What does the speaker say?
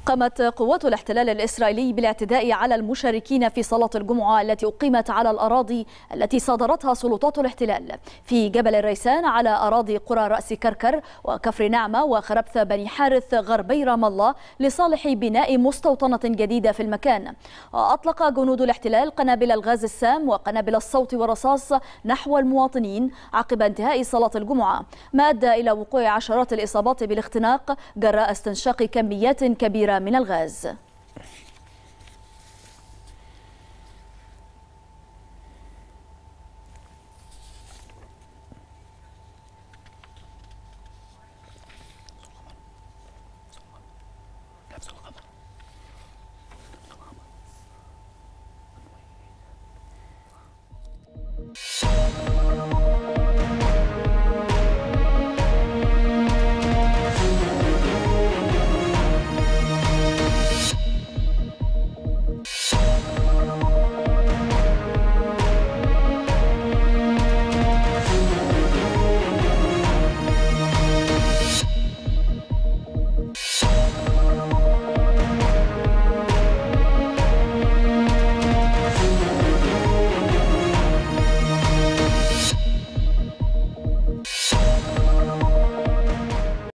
قامت قوات الاحتلال الإسرائيلي بالاعتداء على المشاركين في صلاة الجمعة التي أقيمت على الأراضي التي صادرتها سلطات الاحتلال في جبل الريسان على أراضي قرى رأس كركر وكفر نعمة وخربث بني حارث غربي رام الله لصالح بناء مستوطنة جديدة في المكان. أطلق جنود الاحتلال قنابل الغاز السام وقنابل الصوت والرصاص نحو المواطنين عقب انتهاء صلاة الجمعة، ما أدى إلى وقوع عشرات الإصابات بالاختناق جراء استنشاق كميات كبيرة من الغاز.